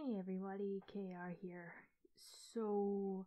Hey everybody, KR here. So,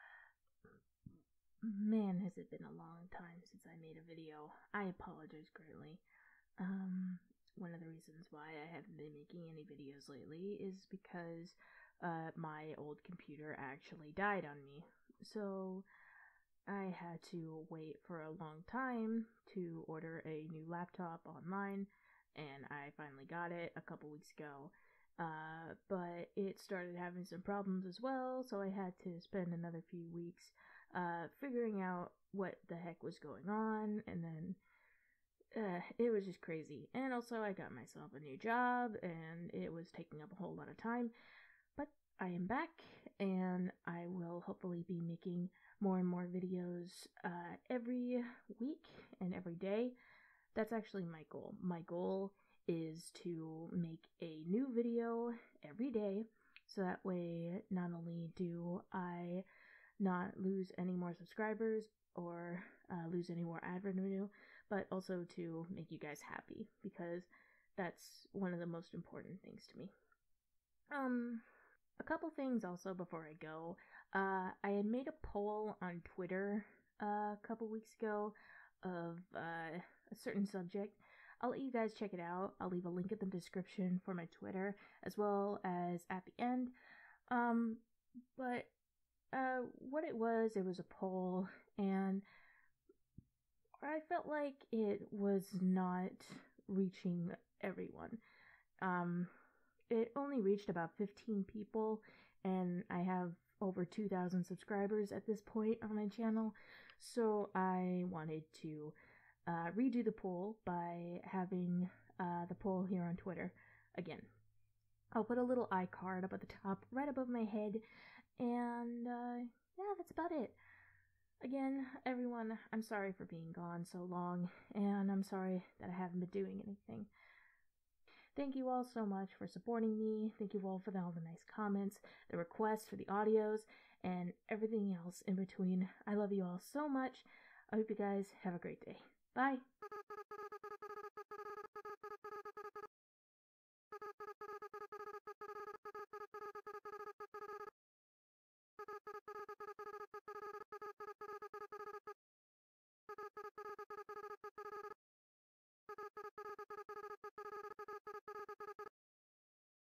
man, has it been a long time since I made a video. I apologize greatly. One of the reasons why I haven't been making any videos lately is because my old computer actually died on me. So, I had to wait for a long time to order a new laptop online, and I finally got it a couple weeks ago. But it started having some problems as well, so I had to spend another few weeks figuring out what the heck was going on, and then it was just crazy. And also, I got myself a new job, and it was taking up a whole lot of time. But I am back, and I will hopefully be making more and more videos every week and every day. That's actually my goal. My goal is to make a new video every day, so that way not only do I not lose any more subscribers or lose any more ad revenue, but also to make you guys happy, because that's one of the most important things to me. A couple things also before I go. I had made a poll on Twitter a couple weeks ago of a certain subject. I'll let you guys check it out. I'll leave a link in the description for my Twitter as well as at the end. But what it was a poll, and I felt like it was not reaching everyone. It only reached about 15 people, and I have over 2,000 subscribers at this point on my channel, so I wanted to redo the poll by having the poll here on Twitter again. I'll put a little iCard up at the top, right above my head, and yeah, that's about it. Again, everyone, I'm sorry for being gone so long, and I'm sorry that I haven't been doing anything. Thank you all so much for supporting me. Thank you all for all the nice comments, the requests for the audios, and everything else in between. I love you all so much. I hope you guys have a great day. Bye.